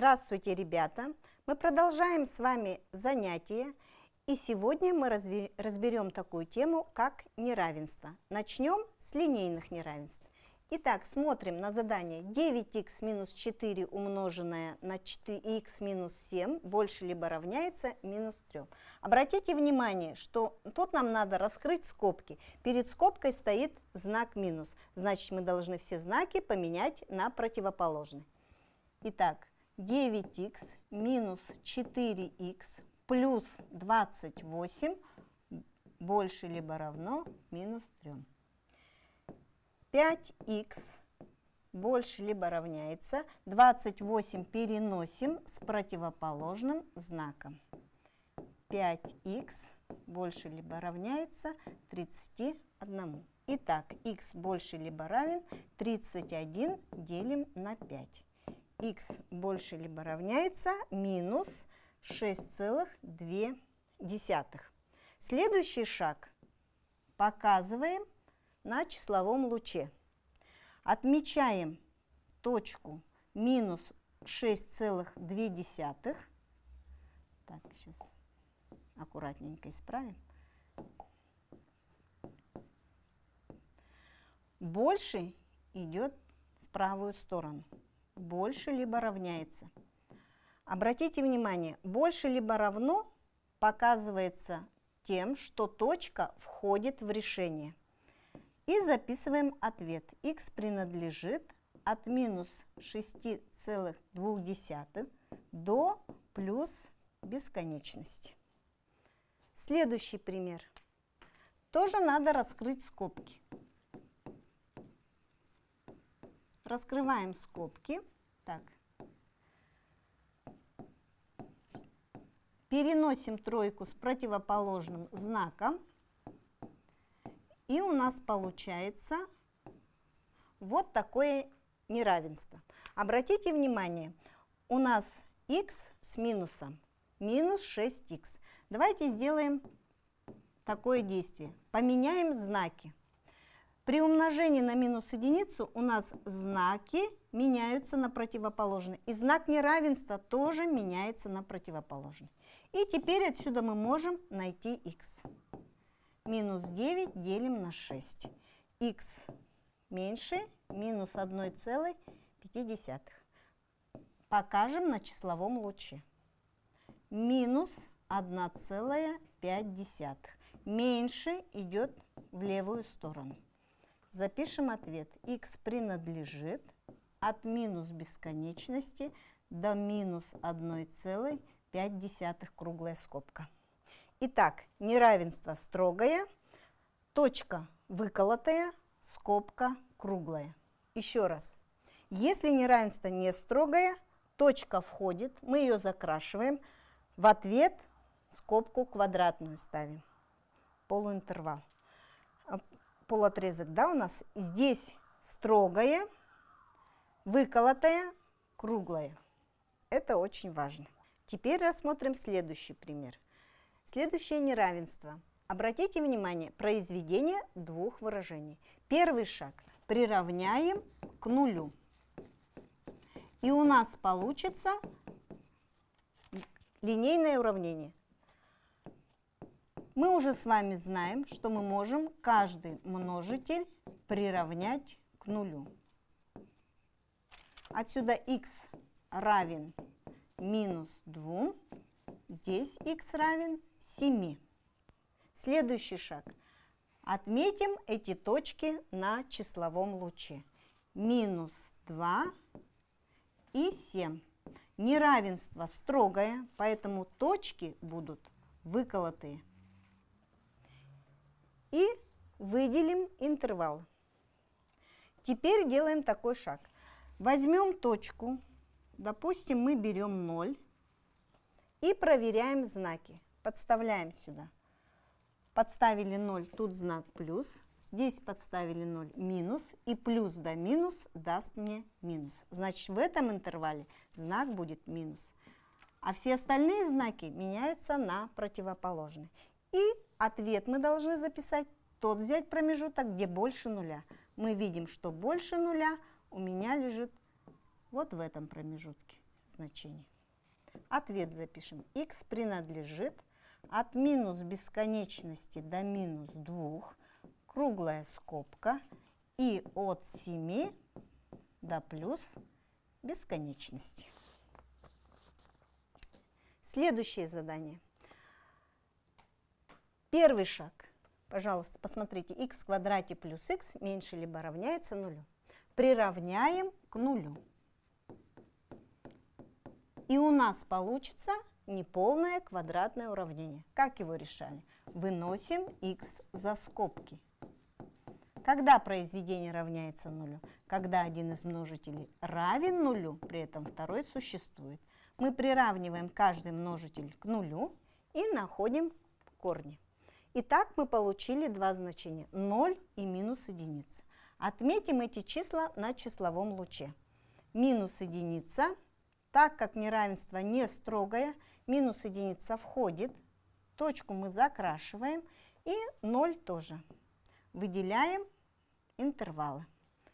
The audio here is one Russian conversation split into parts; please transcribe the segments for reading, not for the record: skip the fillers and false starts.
Здравствуйте, ребята! Мы продолжаем с вами занятие, и сегодня мы разберем такую тему, как неравенство. Начнем с линейных неравенств. Итак, смотрим на задание 9х минус 4 умноженное на 4х минус 7 больше либо равняется минус 3. Обратите внимание, что тут нам надо раскрыть скобки. Перед скобкой стоит знак минус, значит мы должны все знаки поменять на противоположный. Итак, 9х минус 4х плюс 28 больше либо равно минус 3. 5х больше либо равняется, 28 переносим с противоположным знаком. 5х больше либо равняется 31. Итак, х больше либо равен 31 делим на 5. Х больше либо равняется минус 6,2. Следующий шаг показываем на числовом луче. Отмечаем точку минус 6,2. Так, сейчас аккуратненько исправим. Больше идет в правую сторону. Больше либо равняется. Обратите внимание, больше либо равно показывается тем, что точка входит в решение. И записываем ответ. Х принадлежит от минус 6,2 до плюс бесконечности. Следующий пример. Тоже надо раскрыть скобки. Раскрываем скобки. Так. Переносим тройку с противоположным знаком. И у нас получается вот такое неравенство. Обратите внимание, у нас х с минусом минус 6х. Давайте сделаем такое действие. Поменяем знаки. При умножении на минус единицу у нас знаки меняются на противоположный. И знак неравенства тоже меняется на противоположный. И теперь отсюда мы можем найти х. Минус 9 делим на 6. Х меньше минус 1,5. Покажем на числовом луче. Минус 1,5. Меньше идет в левую сторону. Запишем ответ. Х принадлежит от минус бесконечности до минус 1,5, круглая скобка. Итак, неравенство строгое, точка выколотая, скобка круглая. Еще раз. Если неравенство не строгое, точка входит, мы ее закрашиваем, в ответ скобку квадратную ставим, полуинтервал. Полуотрезок, да, у нас здесь строгое, выколотое, круглое. Это очень важно. Теперь рассмотрим следующий пример. Следующее неравенство. Обратите внимание, произведение двух выражений. Первый шаг. Приравняем к нулю. И у нас получится линейное уравнение. Мы уже с вами знаем, что мы можем каждый множитель приравнять к нулю. Отсюда х равен минус 2, здесь х равен 7. Следующий шаг. Отметим эти точки на числовом луче. Минус 2 и 7. Неравенство строгое, поэтому точки будут выколотые. И выделим интервал. Теперь делаем такой шаг. Возьмем точку, допустим, мы берем 0 и проверяем знаки. Подставляем сюда. Подставили 0, тут знак плюс. Здесь подставили 0, минус. И плюс до минус даст мне минус. Значит, в этом интервале знак будет минус. А все остальные знаки меняются на противоположный. И ответ мы должны записать, тот взять промежуток, где больше нуля. Мы видим, что больше нуля у меня лежит вот в этом промежутке. значение. Ответ запишем. Х принадлежит от минус бесконечности до минус 2, круглая скобка, и от 7 до плюс бесконечности. Следующее задание. Первый шаг. Пожалуйста, посмотрите, х в квадрате плюс х меньше либо равняется нулю. Приравняем к нулю. И у нас получится неполное квадратное уравнение. Как его решали? Выносим х за скобки. Когда произведение равняется нулю? Когда один из множителей равен нулю, при этом второй существует. Мы приравниваем каждый множитель к нулю и находим корни. Итак, мы получили два значения – 0 и минус единица. Отметим эти числа на числовом луче. Минус единица, так как неравенство не строгое, минус единица входит, точку мы закрашиваем, и 0 тоже. Выделяем интервалы.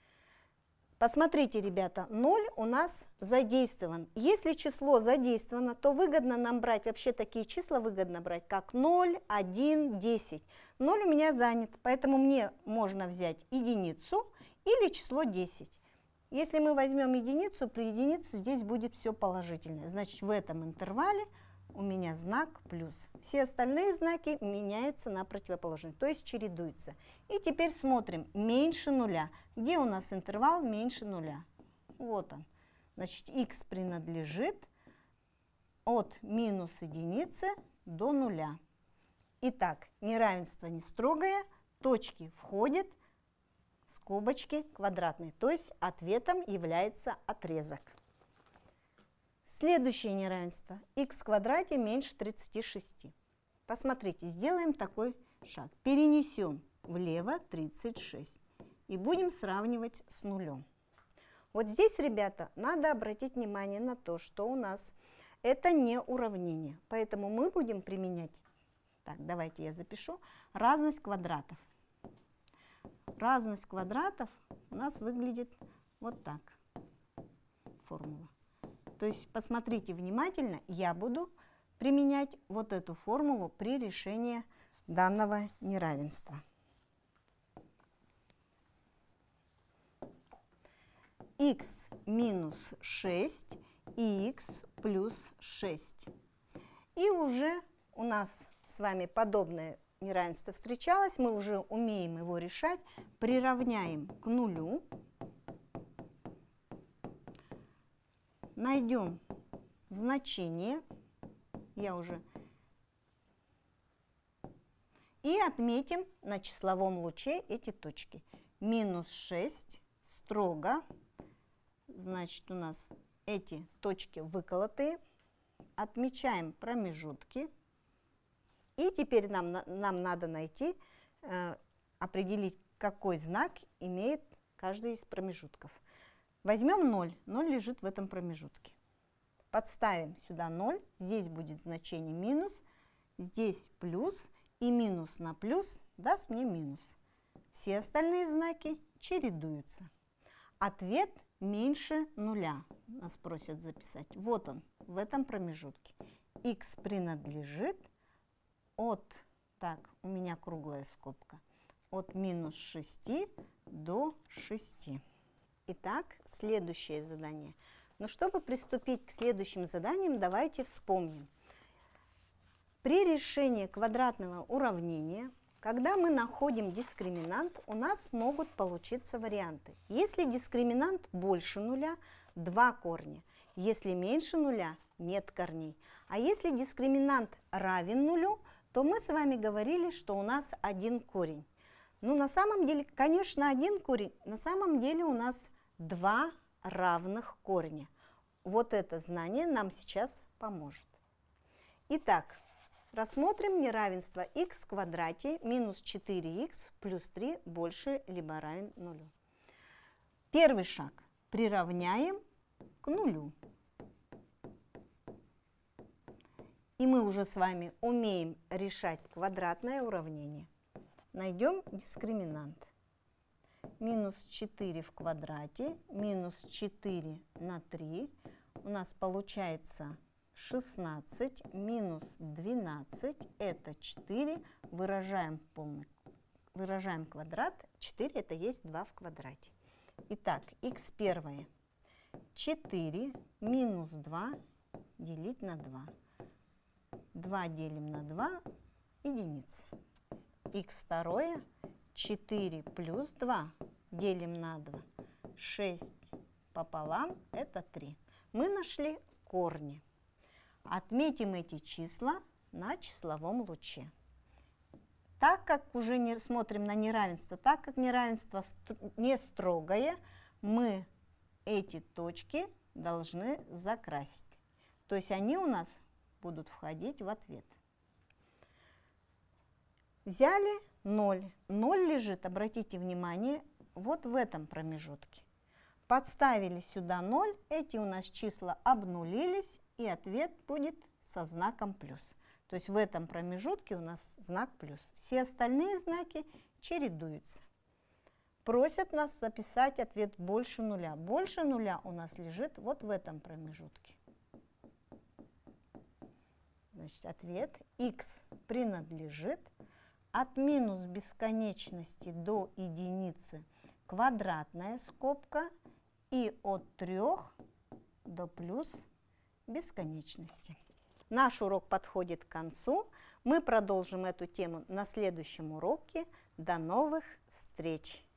Посмотрите, ребята, 0 у нас задействован. Если число задействовано, то выгодно нам брать, вообще такие числа выгодно брать, как 0, 1, 10. 0 у меня занят, поэтому мне можно взять единицу или число 10. Если мы возьмем единицу, при единице здесь будет все положительное. Значит, в этом интервале у меня знак плюс. Все остальные знаки меняются на противоположные, то есть чередуются. И теперь смотрим, меньше нуля. Где у нас интервал меньше нуля? Вот он. Значит, х принадлежит от минус единицы до нуля. Итак, неравенство не строгое, точки входят, скобочки квадратные, то есть ответом является отрезок. Следующее неравенство. Х в квадрате меньше 36. Посмотрите, сделаем такой шаг. Перенесем влево 36 и будем сравнивать с нулем. Вот здесь, ребята, надо обратить внимание на то, что у нас это не уравнение. Поэтому мы будем применять, так, давайте я запишу, разность квадратов. Разность квадратов у нас выглядит вот так. Формула. То есть посмотрите внимательно, я буду применять вот эту формулу при решении данного неравенства. Х минус 6 и х плюс 6. И уже у нас с вами подобное неравенство встречалось, мы уже умеем его решать. Приравняем к нулю. Найдем значение, и отметим на числовом луче эти точки. Минус 6 строго, значит, у нас эти точки выколотые. Отмечаем промежутки. И теперь нам надо найти, определить, какой знак имеет каждый из промежутков. Возьмем 0. 0 лежит в этом промежутке. Подставим сюда 0. Здесь будет значение минус. Здесь плюс. И минус на плюс даст мне минус. Все остальные знаки чередуются. Ответ меньше нуля. Нас просят записать. Вот он, в этом промежутке. Х принадлежит от, так, у меня круглая скобка, от минус 6 до 6. Итак, следующее задание. Но чтобы приступить к следующим заданиям, давайте вспомним. При решении квадратного уравнения, когда мы находим дискриминант, у нас могут получиться варианты. Если дискриминант больше нуля, 2 корня. Если меньше нуля, нет корней. А если дискриминант равен нулю, то мы с вами говорили, что у нас 1 корень. Ну, на самом деле, конечно, 1 корень, на самом деле у нас 2 равных корня. Вот это знание нам сейчас поможет. Итак, рассмотрим неравенство х в квадрате минус 4х плюс 3 больше либо равен нулю. Первый шаг. Приравняем к нулю. И мы уже с вами умеем решать квадратное уравнение. Найдем дискриминант. Минус 4 в квадрате, минус 4 на 3 у нас получается 16 минус 12 это 4. Выражаем квадрат. 4 это есть 2 в квадрате. Итак, х первое 4 минус 2 делить на 2. 2 делим на 2 единица. Х второе 4 плюс 2 делим на 2. 6 пополам это 3. Мы нашли корни. Отметим эти числа на числовом луче. Так как уже не смотрим на неравенство, так как неравенство не строгое, мы эти точки должны закрасить. То есть они у нас будут входить в ответ. Взяли 0. 0 лежит, обратите внимание, вот в этом промежутке. Подставили сюда 0, эти у нас числа обнулились, и ответ будет со знаком плюс. То есть в этом промежутке у нас знак плюс. Все остальные знаки чередуются. Просят нас записать ответ больше нуля. Больше нуля у нас лежит вот в этом промежутке. Значит, ответ х принадлежит от минус бесконечности до единицы квадратная скобка и от 3 до плюс бесконечности. Наш урок подходит к концу. Мы продолжим эту тему на следующем уроке. До новых встреч!